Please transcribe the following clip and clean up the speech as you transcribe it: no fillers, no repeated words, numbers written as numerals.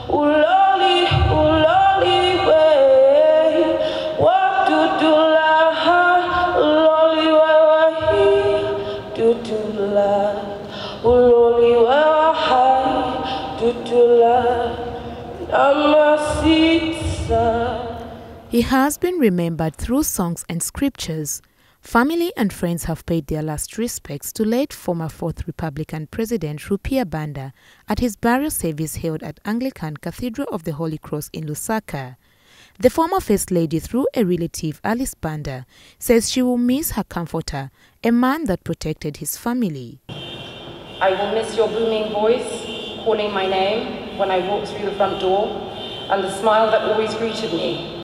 uloli, uloli, way. What do la, uloli, way, do la, uloli, way, do la, namasita. He has been remembered through songs and scriptures. Family and friends have paid their last respects to late former 4th Republican President Rupiah Banda at his burial service held at Anglican Cathedral of the Holy Cross in Lusaka. The former First Lady, through a relative, Alice Banda, says she will miss her comforter, a man that protected his family. I will miss your booming voice, calling my name when I walked through the front door, and the smile that always greeted me